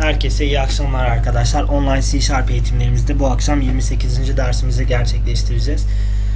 Herkese iyi akşamlar arkadaşlar. Online C# eğitimlerimizde bu akşam 28. dersimizi gerçekleştireceğiz.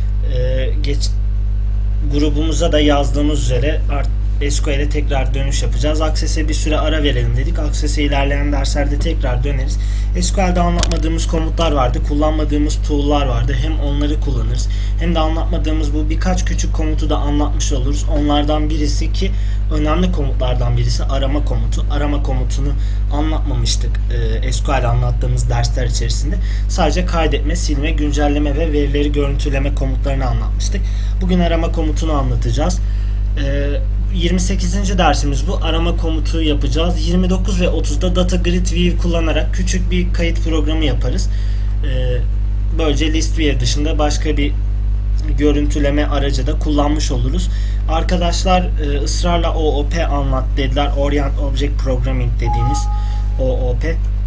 Grubumuza da yazdığımız üzere SQL'e tekrar dönüş yapacağız. Access'e bir süre ara verelim dedik. Access'e ilerleyen derslerde tekrar döneriz. SQL'de anlatmadığımız komutlar vardı. Kullanmadığımız tool'lar vardı. Hem onları kullanırız hem de anlatmadığımız bu birkaç küçük komutu da anlatmış oluruz. Onlardan birisi ki önemli komutlardan birisi arama komutu. Arama komutunu anlatmamıştık SQL anlattığımız dersler içerisinde. Sadece kaydetme, silme, güncelleme ve verileri görüntüleme komutlarını anlatmıştık. Bugün arama komutunu anlatacağız. 28. dersimiz bu. Arama komutu yapacağız. 29 ve 30'da Data Grid View kullanarak küçük bir kayıt programı yaparız. Böylece List View dışında başka bir görüntüleme aracı da kullanmış oluruz. Arkadaşlar ısrarla OOP anlat dediler. Orient Object Programming dediğimiz OOP.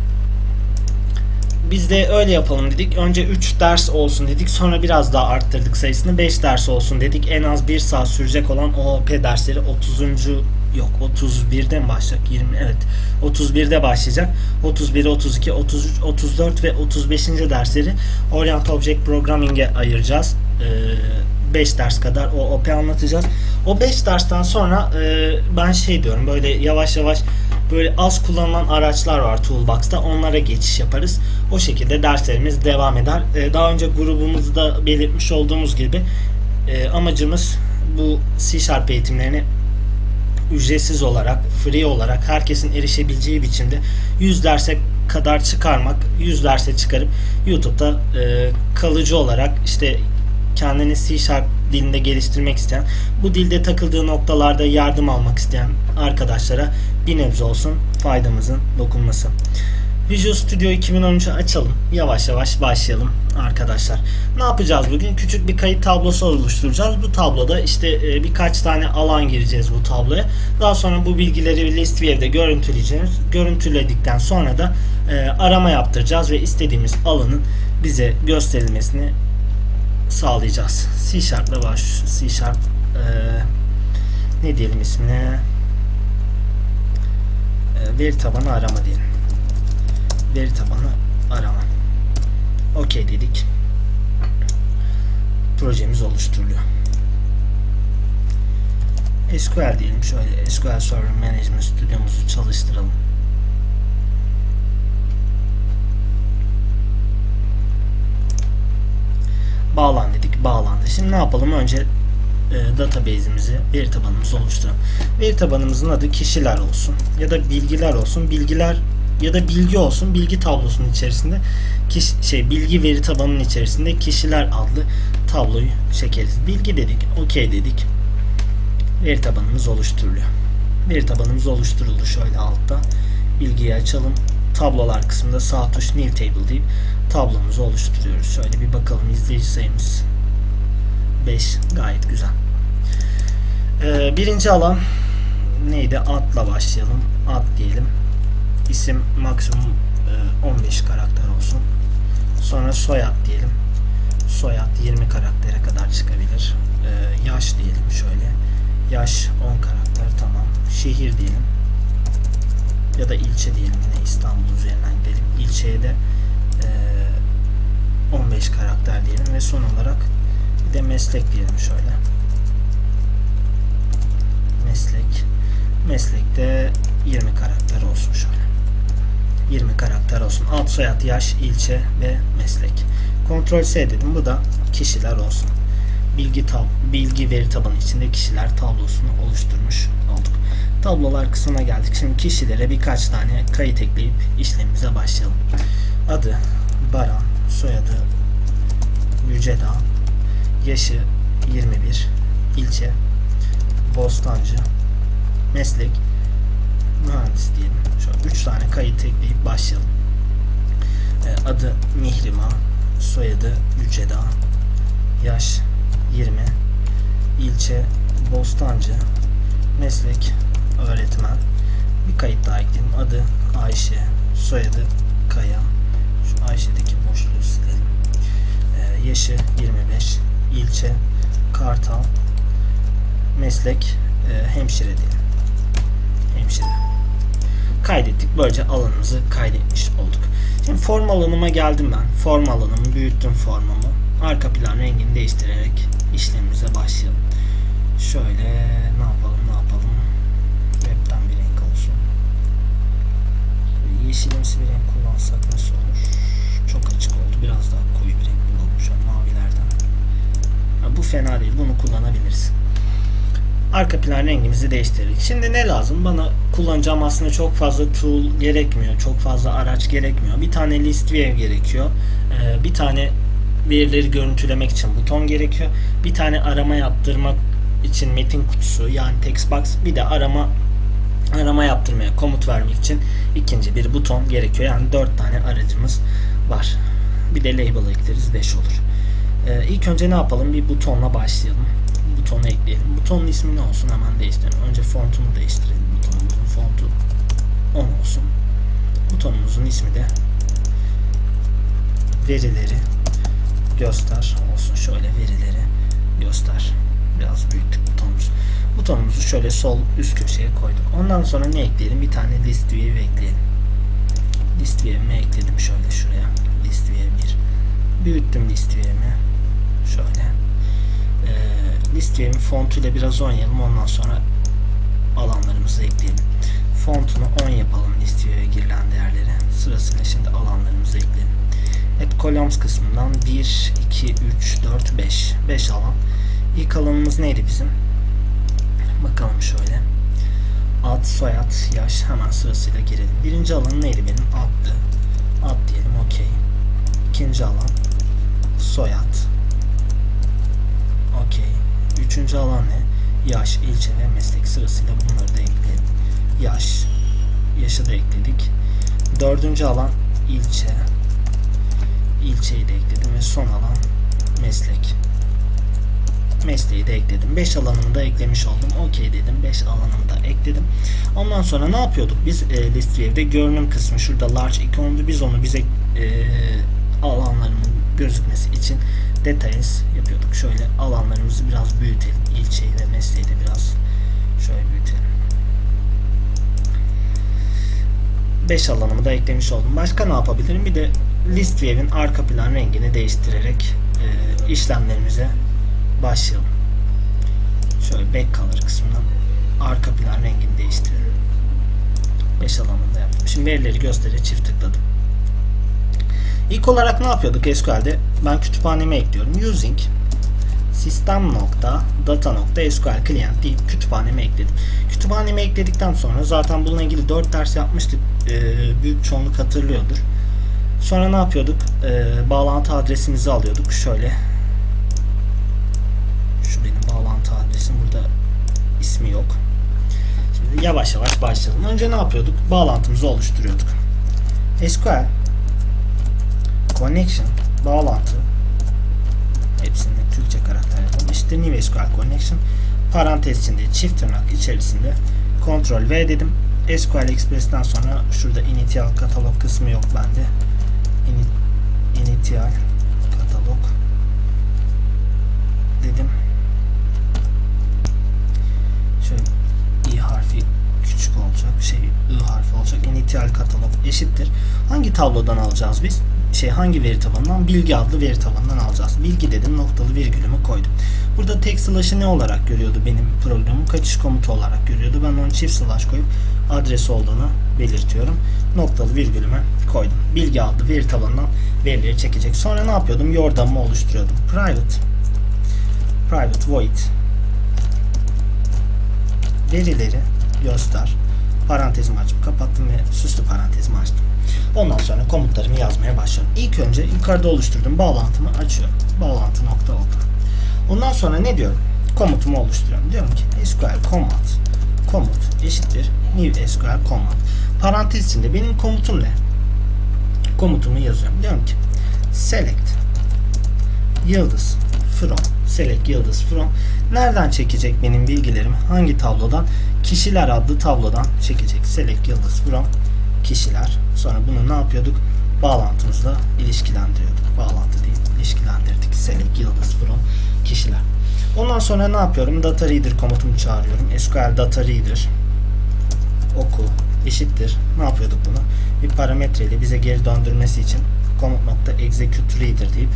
Biz de öyle yapalım dedik. Önce 3 ders olsun dedik. Sonra biraz daha arttırdık sayısını. 5 ders olsun dedik. En az 1 saat sürecek olan OOP dersleri 31'de mi başlayacak? 20, evet. 31'de başlayacak. 31, 32, 33, 34 ve 35. dersleri Orient Object Programming'e ayıracağız. 5 ders kadar OOP anlatacağız. O 5 dersten sonra ben diyorum, böyle yavaş yavaş böyle az kullanılan araçlar var Toolbox'ta. Onlara geçiş yaparız. O şekilde derslerimiz devam eder. Daha önce grubumuzda belirtmiş olduğumuz gibi amacımız bu C# eğitimlerini ücretsiz olarak, free olarak herkesin erişebileceği biçimde 100 derse kadar çıkarmak, 100 derse çıkarıp YouTube'da kalıcı olarak kendini C# dilinde geliştirmek isteyen, bu dilde takıldığı noktalarda yardım almak isteyen arkadaşlara bir nebze olsun faydamızın dokunması. Visual Studio 2013'ü açalım. Yavaş yavaş başlayalım arkadaşlar. Ne yapacağız bugün? Küçük bir kayıt tablosu oluşturacağız. Bu tabloda birkaç tane alan gireceğiz bu tabloya. Daha sonra bu bilgileri List View'de görüntüleyeceğiz. Görüntüledikten sonra da arama yaptıracağız ve istediğimiz alanın bize gösterilmesini sağlayacağız. C#'la başlıyoruz. C# ne diyelim ismine? Veri tabanı arama diyelim. Veri tabanı arama. OK dedik. Projemiz oluşturuluyor. SQL diyelim. Şöyle SQL Server Management Studio'muzu çalıştıralım. Bağlan dedik. Bağlandı. Şimdi ne yapalım? Önce database'imizi, veri tabanımızı oluşturalım. Veri tabanımızın adı kişiler olsun ya da bilgiler olsun. Bilgiler ya da bilgi olsun. Bilgi tablosunun içerisinde bilgi veri tabanının içerisinde kişiler adlı tabloyu çekeriz. Bilgi dedik. OK dedik. Veri tabanımız oluşturuluyor. Veri tabanımız oluşturuldu. Şöyle altta bilgiyi açalım. Tablolar kısmında sağ tuş New Table deyip tablomuzu oluşturuyoruz. Şöyle bir bakalım, izleyici sayımız 5, gayet güzel. Birinci alan neydi? Adla başlayalım. Ad diyelim. İsim maksimum 15 karakter olsun. Sonra soyad diyelim. Soyad 20 karaktere kadar çıkabilir. Yaş diyelim şöyle. Yaş 10 karakter, tamam. Şehir diyelim. Ya da ilçe diyelim, yine İstanbul üzerinden gidelim. İlçeye de 15 karakter diyelim ve son olarak bir de meslek diyelim şöyle. Meslekte 20 karakter olsun şöyle. 20 karakter olsun. Ad, soyad, yaş, ilçe ve meslek. Ctrl S dedim. Bu da kişiler olsun. Bilgi veri tabanı içinde kişiler tablosunu oluşturmuş olduk. Tablolar kısmına geldik. Şimdi kişilere birkaç tane kayıt ekleyip işlemimize başlayalım. Adı Baran, soyadı Yücedağ, yaşı 21, ilçe Bostancı, meslek mühendis diyelim. Şöyle 3 tane kayıt ekleyip başlayalım. Adı Mihrimah, soyadı Yücedağ, yaş 20, ilçe Bostancı, meslek öğretmen. Bir kayıt daha ekleyelim. Adı Ayşe, soyadı Kaya. Şu Ayşe'deki boşluğu silelim. Yaşı 25, ilçe Kartal, meslek hemşire diyelim. Hemşire. kaydettik. Böylece alanımızı kaydetmiş olduk. Şimdi form alanıma geldim ben. Form alanımı büyüttüm formamı. Arka plan rengini değiştirerek işlemimize başlayalım. Şöyle ne yapalım? Web'den bir renk olsun. Yeşilimsi bir renk kullansak nasıl olur? Çok açık oldu. Biraz daha koyu bir renk bulalım şu an mavilerden. Bu fena değil. Bunu kullanabiliriz. Arka plan rengimizi değiştirdik. Şimdi ne lazım? Bana kullanacağım aslında çok fazla tool gerekmiyor. Çok fazla araç gerekmiyor. Bir tane list view gerekiyor. Bir tane verileri görüntülemek için buton gerekiyor. Bir tane arama yaptırmak için metin kutusu yani text box. Bir de arama yaptırmaya komut vermek için ikinci bir buton gerekiyor. Yani 4 tane aracımız var. Bir de label ekleriz 5 olur. İlk önce ne yapalım? Bir butonla başlayalım. Butonu ekleyelim. Butonun ismi ne olsun? Hemen değiştirelim. Önce fontunu değiştirelim. Butonumuzun fontu 10 olsun. Butonumuzun ismi de verileri göster olsun. Şöyle verileri göster. Biraz büyüttük butonumuzu. Butonumuzu şöyle sol üst köşeye koyduk. Ondan sonra ne ekleyelim? Bir tane list view ekleyelim. List view'imi ekledim şöyle şuraya. List view 1. Büyüttüm list view'imi. Şöyle. List view'in fontuyla biraz oynayalım. Ondan sonra alanlarımızı ekleyelim. Fontunu 10 yapalım list view'e girilen değerleri. Sırasıyla şimdi alanlarımızı ekleyelim. Evet, columns kısmından 1, 2, 3, 4, 5. 5 alan. İlk alanımız neydi bizim? Bakalım şöyle. Ad, soyad, yaş. Hemen sırasıyla girelim. Birinci alan neydi benim? Addı. Ad diyelim. Okey. İkinci alan soyad. Okey. Üçüncü alan ne? Yaş, ilçe ve meslek. Sırasıyla bunları da ekleyelim. Yaş. Yaşı da ekledik. Dördüncü alan ilçe. İlçeyi de ekledim ve son alan meslek. Mesleği de ekledim. 5 alanımı da eklemiş oldum. Okey dedim. 5 alanımı da ekledim. Ondan sonra ne yapıyorduk? Biz list view'de görünüm kısmı şurada large ikondu. Biz onu bize alanlarımın gözükmesi için details yapıyorduk. Şöyle alanlarımızı biraz büyütelim. İlçeyi ve mesleği de biraz şöyle büyütelim. 5 alanımı da eklemiş oldum. Başka ne yapabilirim? Bir de list view'in arka plan rengini değiştirerek işlemlerimize başlayalım. Şöyle back color kısmından arka plan rengini değiştirelim. 5 alanını da yaptım. Şimdi verileri göstere çift tıkladım. İlk olarak ne yapıyorduk SQL'de? Ben kütüphaneme ekliyorum. Using system.data.sql client deyip kütüphaneme ekledim. Kütüphaneme ekledikten sonra zaten bununla ilgili 4 ders yapmıştık. Büyük çoğunluk hatırlıyordur. Sonra ne yapıyorduk? Bağlantı adresimizi alıyorduk. Şöyle. Şu benim bağlantı adresim. Burada ismi yok. Şimdi yavaş yavaş başlayalım. Önce ne yapıyorduk? Bağlantımızı oluşturuyorduk. SQL connection bağlantı hepsinde Türkçe karakter yapalım. İşte new SQL connection parantez içinde çift tırnak içerisinde Ctrl V dedim. SQL Express'ten sonra şurada initial katalog kısmı yok bende. Initial katalog dedim. Şöyle i harfi küçük olacak. I harfi olacak. Initial katalog eşittir. Hangi tablodan alacağız biz? Hangi veri tabanından? Bilgi adlı veri tabanından alacağız. Bilgi dedim. Noktalı virgülümü koydum. Burada tek slash'ı ne olarak görüyordu benim programım? Kaçış komutu olarak görüyordu. Ben onu çift slash koyup adres olduğunu belirtiyorum. Noktalı virgülümü koydum. Bilgi adlı veri tabanından verileri çekecek. Sonra ne yapıyordum? Yordamımı oluşturuyordum. Private void verileri göster. Parantezimi açıp kapattım ve süslü parantezimi açtım. Ondan sonra komutlarımı yazmaya başlıyorum. İlk önce yukarıda oluşturduğum bağlantımı açıyorum. Bağlantı nokta open. Ondan sonra ne diyorum? Komutumu oluşturuyorum. Diyorum ki SQL komut eşittir new SQL command. Parantez içinde benim komutum ne? Komutumu yazıyorum. Diyorum ki select yıldız from nereden çekecek benim bilgilerimi? Hangi tablodan? Kişiler adlı tablodan çekecek. Select yıldız from kişiler. Sonra bunu ne yapıyorduk? Bağlantımızla ilişkilendiriyorduk. Bağlantı değil, ilişkilendirdik. Select yıldız from kişiler. Ondan sonra ne yapıyorum? Data reader komutumu çağırıyorum. SQL data reader oku eşittir. Ne yapıyorduk bunu? Bir parametre ile bize geri döndürmesi için command.executeReader deyip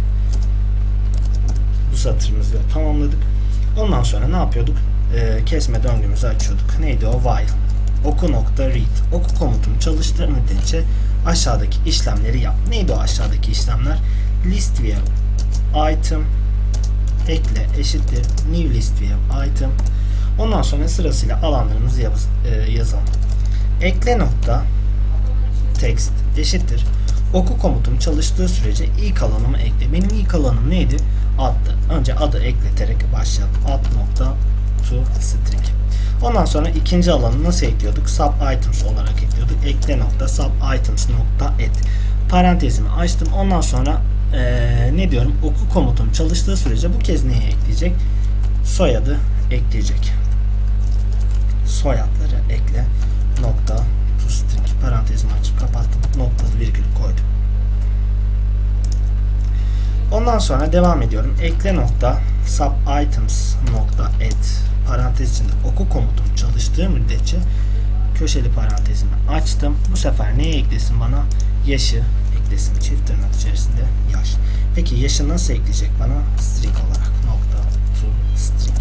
bu satırımızı tamamladık. Ondan sonra ne yapıyorduk? Kesme döngümüzü açıyorduk. Neydi o? While. Oku.read. Oku komutum çalıştığı müddetçe aşağıdaki işlemleri yap. Neydi o aşağıdaki işlemler? List view item ekle eşittir new list view item. Ondan sonra sırasıyla alanlarımızı yazalım. Ekle nokta text eşittir. Oku komutum çalıştığı sürece ilk alanımı ekle. Benim ilk alanım neydi? Addı. Önce adı ekleterek başlayalım. Ad nokta to string. Ondan sonra ikinci alanı nasıl ekliyorduk? Sub items olarak ekliyorduk. Ekle nokta sub items nokta add. Parantezimi açtım. Ondan sonra ne diyorum? Oku komutum çalıştığı sürece bu kez neye ekleyecek? Soyadı ekleyecek. Soyadları ekle nokta to string. Parantezimi açıp kapattım. Noktalı virgül koydum. Ondan sonra devam ediyorum. Ekle nokta sub items nokta add. Parantez içinde oku komutum çalıştığı müddetçe köşeli parantezimi açtım. Bu sefer neye eklesin bana? Yaşı eklesin. Çift tırnak içerisinde yaş. Peki yaşı nasıl ekleyecek bana? String olarak. Nokta to string.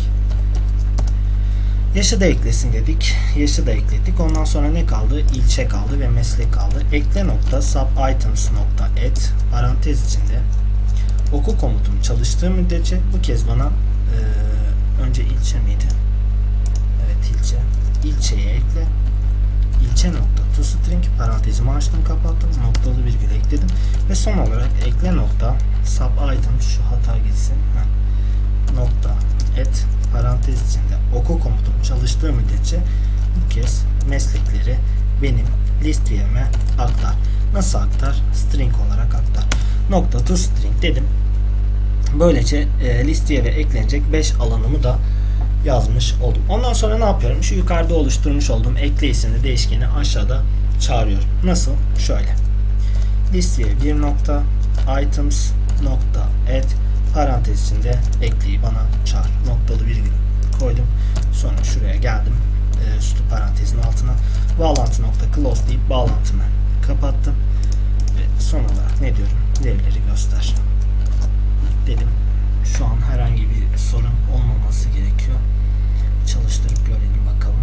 Yaşı da eklesin dedik. Yaşı da ekledik. Ondan sonra ne kaldı? İlçe kaldı ve meslek kaldı. Ekle nokta sub items nokta add. Parantez içinde oku komutum çalıştığı müddetçe bu kez bana önce ilçe miydi? Evet, ilçe. İlçeye ekle. İlçe nokta to string. Parantezimi açtım, kapattım. Noktalı virgül ekledim. Ve son olarak ekle nokta sub item, şu hata gitsin. Nokta add. Parantez içinde oku komutum çalıştığı müddetçe bu kez meslekleri benim list view'ime aktar. Nasıl aktar? String olarak aktar. Nokta to string dedim. Böylece listeye ve eklenecek 5 alanımı da yazmış oldum. Ondan sonra ne yapıyorum? Şu yukarıda oluşturmuş olduğum ekle isimli değişkeni aşağıda çağırıyorum. Nasıl? Şöyle. Listeye bir nokta items nokta add parantez içinde ekleyi bana çağır. Noktalı virgül koydum. Sonra şuraya geldim. Sütü parantezin altına bağlantı nokta close deyip bağlantımı kapattım. Ve son olarak ne diyorum? Verileri göster dedim. Şu an herhangi bir sorun olmaması gerekiyor. Çalıştırıp görelim bakalım.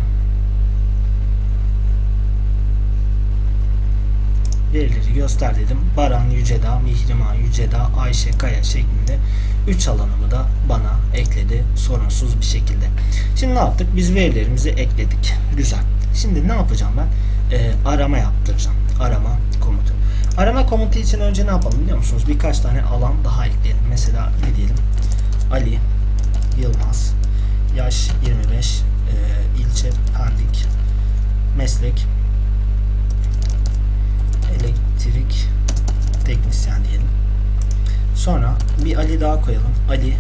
Verileri göster dedim. Baran Yüceda, Mihrimah Yüceda, Ayşe Kaya şeklinde 3 alanımı da bana ekledi sorunsuz bir şekilde. Şimdi ne yaptık? Biz verilerimizi ekledik. Güzel. Şimdi ne yapacağım ben? Arama yaptıracağım. Arama komutu. Arama komutu için önce ne yapalım biliyor musunuz? Birkaç tane alan daha ekleyelim. Mesela ne diyelim? Ali Yılmaz, yaş 25, ilçe Pendik, meslek elektrik teknisyen diyelim. Sonra bir Ali daha koyalım. Ali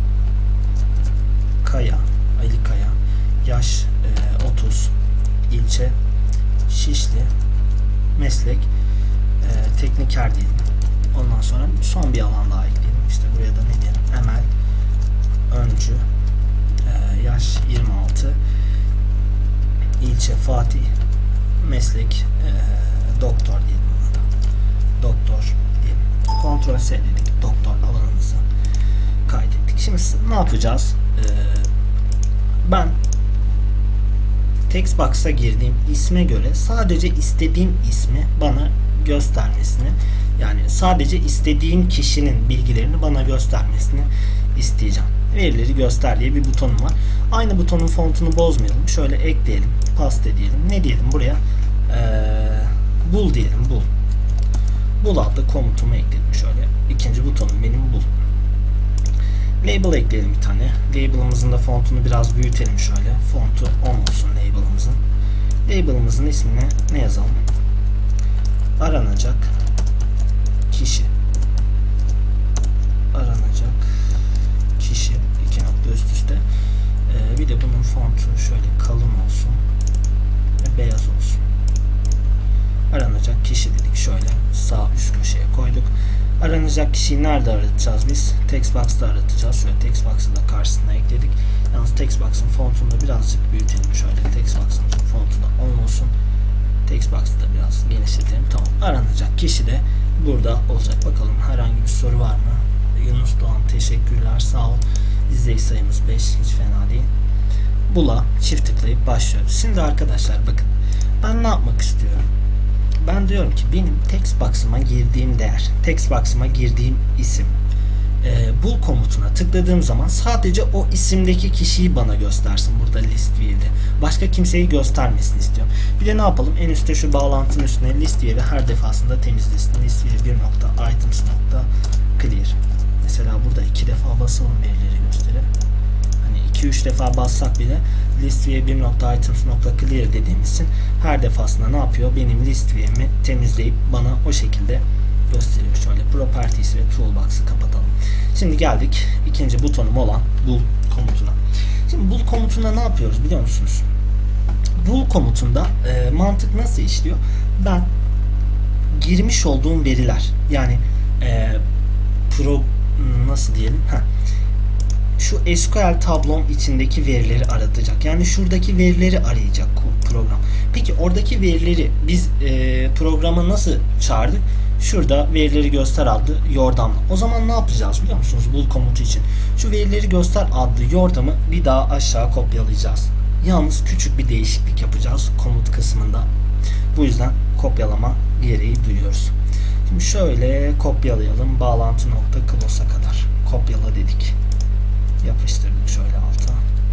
Kaya, yaş 30, ilçe Şişli, meslek tekniker diyelim. Ondan sonra son bir alan daha ekleyelim. İşte buraya da ne diyelim? Emel Öncü, yaş 26, ilçe Fatih, meslek doktor diyelim buna da. Doktor diyelim. Kontrol S dedik. Doktor alanımızı kaydettik. Şimdi ne yapacağız? Ben text box'a girdiğim isme göre sadece istediğim ismi bana göstermesini, yani sadece istediğim kişinin bilgilerini bana göstermesini isteyeceğim. Verileri göster diye bir butonum var. Aynı butonun fontunu bozmayalım. Şöyle ekleyelim. Paste diyelim. Ne diyelim buraya? Bul diyelim. Bul. Bul adlı komutumu ekledim. Şöyle. İkinci butonum benim bul. Label ekleyelim bir tane. Label'ımızın da fontunu biraz büyütelim şöyle. Fontu 10 olsun label'ımızın. Label'ımızın ismini ne yazalım? Aranacak kişi. Aranacak kişi. 2 nokta üst üste. Bir de bunun fontu şöyle kalın olsun ve beyaz olsun. Aranacak kişi dedik. Şöyle sağ üst köşeye koyduk. Aranacak kişiyi nerede aratacağız biz? Text box'ta aratacağız. Şöyle text box'ı da karşısına ekledik. Yalnız text box'ın fontunu da birazcık büyütelim. Şöyle text box'ımızın fontu da 10 olsun. Text box'ı da biraz genişletelim. Tamam. Aranacak kişi de burada olacak. Bakalım herhangi bir soru var mı? Yunus Doğan teşekkürler. Sağ ol. İzleyici sayımız 5. Hiç fena değil. Bula çift tıklayıp başlıyoruz. Şimdi arkadaşlar bakın. Ben ne yapmak istiyorum? Ben diyorum ki benim text box'ıma girdiğim değer, text box'ıma girdiğim isim, bul komutuna tıkladığım zaman sadece o isimdeki kişiyi bana göstersin burada list view'de. Başka kimseyi göstermesini istiyorum. Bir de ne yapalım? En üstte şu bağlantının üstüne list view'i her defasında temizlesin. List view 1.items.clear. Mesela burada 2 defa basalım verileri gösterir. Hani 2-3 defa bassak bile list view 1.items.clear dediğimiz için her defasında ne yapıyor? Benim list view'imi temizleyip bana o şekilde gösteriyor. Şöyle properties ve toolbox'ı kapatalım. Şimdi geldik ikinci butonum olan bul komutuna. Şimdi bul komutunda ne yapıyoruz biliyor musunuz? Bul komutunda mantık nasıl işliyor? Ben girmiş olduğum veriler yani nasıl diyelim? Şu SQL tablom içindeki verileri aratacak. Yani şuradaki verileri arayacak program. Peki oradaki verileri biz programa nasıl çağırdık? Şurada verileri göster adlı yordamla. O zaman ne yapacağız biliyor musunuz? Bul komutu için. Şu verileri göster adlı yordamı bir daha aşağı kopyalayacağız. Yalnız küçük bir değişiklik yapacağız komut kısmında. Bu yüzden kopyalama gereği duyuyoruz. Şimdi şöyle kopyalayalım. Bağlantı nokta close'a kadar. Kopyala dedik. Yapıştırdık şöyle alta.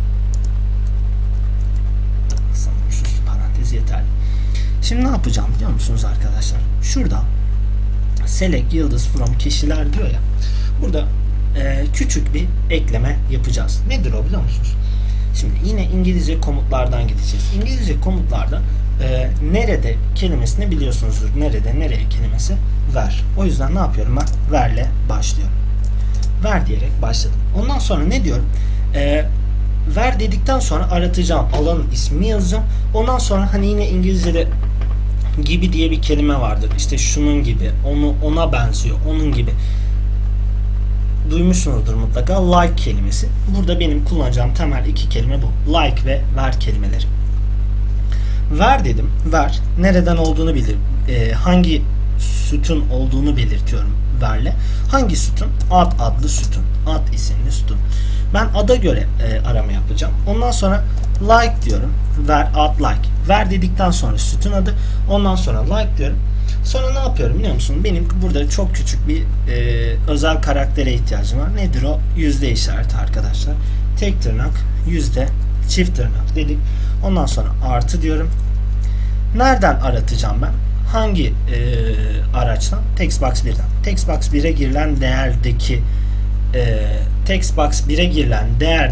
Sanırım süslü parantez yeterli. Şimdi ne yapacağım biliyor musunuz arkadaşlar? Şurada select yıldız from kişiler diyor ya. Burada küçük bir ekleme yapacağız. Nedir o biliyor musunuz? Şimdi yine İngilizce komutlardan gideceğiz. İngilizce komutlarda nerede kelimesini biliyorsunuzdur. Nerede, nereye kelimesi ver. O yüzden ne yapıyorum ben? Ver'le başlıyorum. Ver diyerek başladım. Ondan sonra ne diyorum? Ver dedikten sonra aratacağım alanın ismini yazacağım. Ondan sonra hani yine İngilizce'de gibi diye bir kelime vardır. İşte şunun gibi, ona benziyor, onun gibi. Duymuşsunuzdur mutlaka. Like kelimesi. Burada benim kullanacağım temel iki kelime bu. Like ve ver kelimeleri. Ver dedim. Ver. Nereden olduğunu bilir. Hangi sütun olduğunu belirtiyorum verle. Hangi sütun? Ad adlı sütun. Ad isimli sütun. Ben ada göre arama yapacağım. Ondan sonra like diyorum. Ver ad like. Ver dedikten sonra sütun adı. Ondan sonra like diyorum. Sonra ne yapıyorum biliyor musun? Benim burada çok küçük bir özel karaktere ihtiyacım var. Nedir o? Yüzde işareti arkadaşlar. Tek tırnak, yüzde, çift tırnak dedik. Ondan sonra artı diyorum. Nereden aratacağım ben? Hangi araçtan? Textbox 1'den. Textbox 1'e girilen değerdeki Textbox 1'e girilen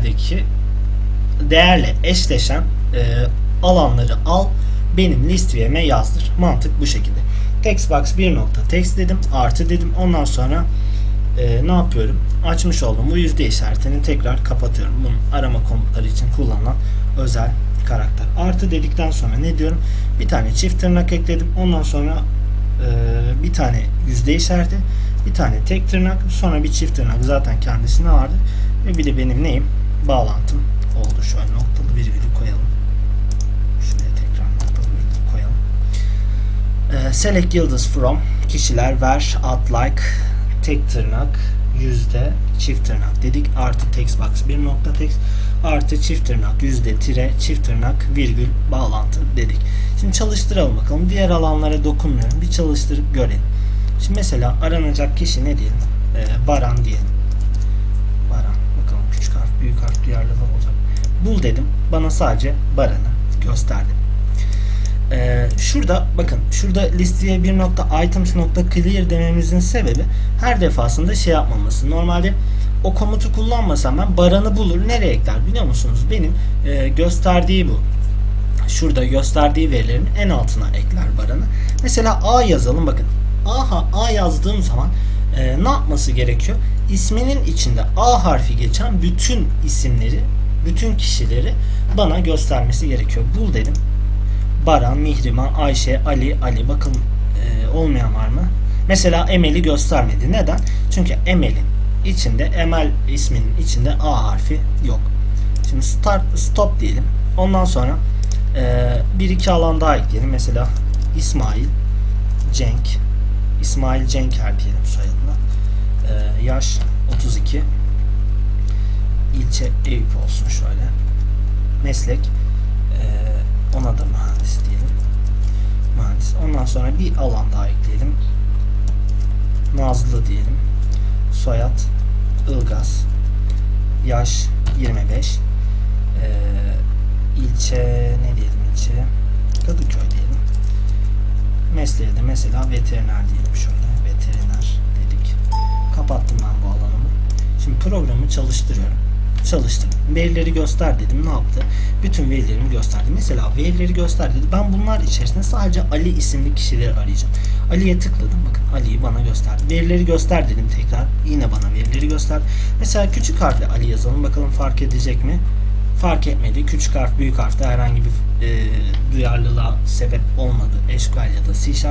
değerle eşleşen alanları al, benim list view'ime yazdır. Mantık bu şekilde. Textbox 1.text dedim, artı dedim. Ondan sonra ne yapıyorum? Açmış olduğum bu yüzde işaretini tekrar kapatıyorum. Bunun arama komutları için kullanılan özel karakter. Artı dedikten sonra ne diyorum? Bir tane çift tırnak ekledim. Ondan sonra bir tane yüzde işareti, bir tane tek tırnak, sonra bir çift tırnak zaten kendisine vardı. Ve bir de benim neyim? Bağlantım oldu. Şöyle noktalı virgülü koyalım. Şuraya tekrar noktalı virgülü koyalım. Select yıldız from kişiler ver ad like tek tırnak yüzde çift tırnak dedik. Artı textbox 1.text artı çift tırnak yüzde tire çift tırnak virgül bağlantı dedik. Şimdi çalıştıralım bakalım. Diğer alanlara dokunmuyorum. Bir çalıştırıp görelim. Şimdi mesela aranacak kişi ne diyelim? Baran diyelim. Baran. Bakalım küçük harf, büyük harf duyarlı olacak. Bul dedim. Bana sadece Baran'ı gösterdi. Şurada bakın. Şurada listeye 1.items.clear dememizin sebebi her defasında şey yapmaması. Normalde o komutu kullanmasam ben Baran'ı bulur. Nereye ekler biliyor musunuz? Benim gösterdiği bu. Şurada gösterdiği verilerin en altına ekler Baran'ı. Mesela A yazalım bakın. A yazdığım zaman ne yapması gerekiyor? İsminin içinde A harfi geçen bütün isimleri, bütün kişileri bana göstermesi gerekiyor. Bul dedim. Baran, Mihriman, Ayşe, Ali. Bakın olmayan var mı? Mesela Emel'i göstermedi. Neden? Çünkü Emel'in içinde, Emel isminin içinde A harfi yok. Şimdi stop diyelim. Ondan sonra bir iki alan daha ekleyelim. Mesela İsmail Cenk, İsmail Cenker diyelim soyadına. Yaş 32. İlçe Eyüp olsun şöyle. Meslek ona da mühendis diyelim. Mühendis. Ondan sonra bir alan daha ekleyelim. Nazlı diyelim. Soyad Ilgaz. Yaş 25. İlçe ne diyelim ilçe? Kadıköy diyelim. Mesleği de mesela veteriner diyelim şöyle. Veteriner dedik. Kapattım ben bu alanımı. Şimdi programı çalıştırıyorum. Çalıştırdım. Verileri göster dedim. Ne yaptı? Bütün verilerimi gösterdi. Mesela verileri göster dedi. Ben bunlar içerisinde sadece Ali isimli kişileri arayacağım. Ali'ye tıkladım. Bakın Ali'yi bana gösterdi. Verileri göster dedim tekrar. Yine bana verileri göster. Mesela küçük harfle Ali yazalım. Bakalım fark edecek mi? Fark etmedi. Küçük harf, büyük harfte herhangi bir duyarlılığa sebep olmadı. SQL ya da C#.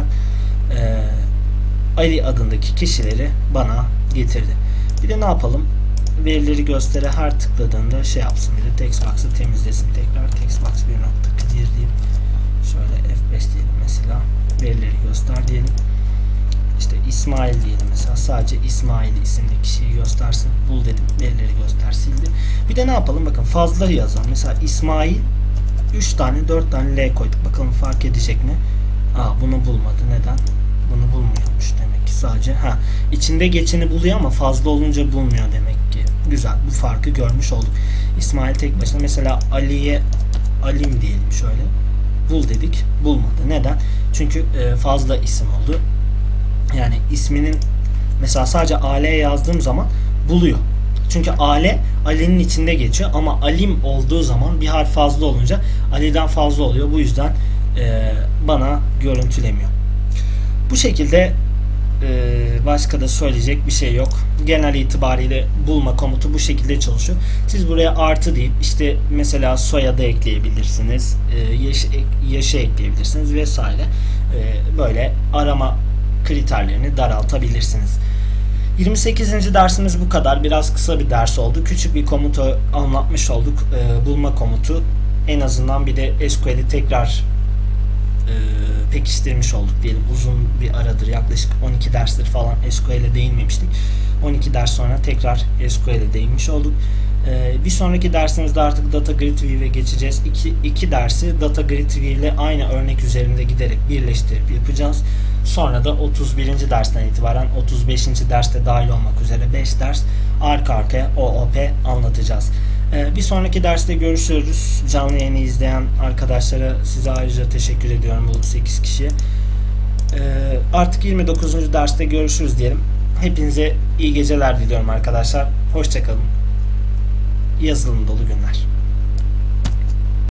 Ali adındaki kişileri bana getirdi. Bir de ne yapalım? Verileri göstere her tıkladığında şey yapsın, bir de textbox'ı temizlesin. Tekrar textbox 1.clear diyeyim. Şöyle F5 diyelim mesela. Verileri göster diyelim. İşte İsmail diyelim mesela. Sadece İsmail isimli kişiyi göstersin. Bul dedim. Verileri göster, sildi. Bir de ne yapalım? Bakın fazla yazalım. Mesela İsmail 3 tane 4 tane L koyduk. Bakalım fark edecek mi? Bunu bulmadı. Neden? Bunu bulmuyormuş demek ki sadece. İçinde geçeni buluyor ama fazla olunca bulmuyor demek ki. Güzel. Bu farkı görmüş olduk. İsmail tek başına. Mesela Ali'ye Alim diyelim şöyle. Bul dedik. Bulmadı. Neden? Çünkü fazla isim oldu. Yani isminin mesela sadece AL yazdığım zaman buluyor. Çünkü AL Ali'nin içinde geçiyor ama Alim olduğu zaman bir harf fazla olunca Ali'den fazla oluyor. Bu yüzden bana görüntülemiyor. Bu şekilde başka da söyleyecek bir şey yok. Genel itibariyle bulma komutu bu şekilde çalışıyor. Siz buraya artı deyip işte mesela soyadı ekleyebilirsiniz, yaşı ekleyebilirsiniz vesaire. Böyle arama kriterlerini daraltabilirsiniz. 28. dersimiz bu kadar. Biraz kısa bir ders oldu. Küçük bir komutu anlatmış olduk. Bulma komutu. En azından bir de SQL'i tekrar pekiştirmiş olduk diyelim. Uzun bir aradır, yaklaşık 12 derstir falan SQL'e değinmemiştik. 12 ders sonra tekrar SQL'e değinmiş olduk. Bir sonraki dersimizde artık Data Grid View'e geçeceğiz. İki dersi Data Grid View ile aynı örnek üzerinde giderek birleştirip yapacağız. Sonra da 31. dersten itibaren 35. derste dahil olmak üzere 5 ders arka arkaya OOP anlatacağız. Bir sonraki derste görüşürüz. Canlı yayını izleyen arkadaşlara size ayrıca teşekkür ediyorum, bu 8 kişiye. Artık 29. derste görüşürüz diyelim. Hepinize iyi geceler diliyorum arkadaşlar. Hoşça kalın. Yazılım dolu günler.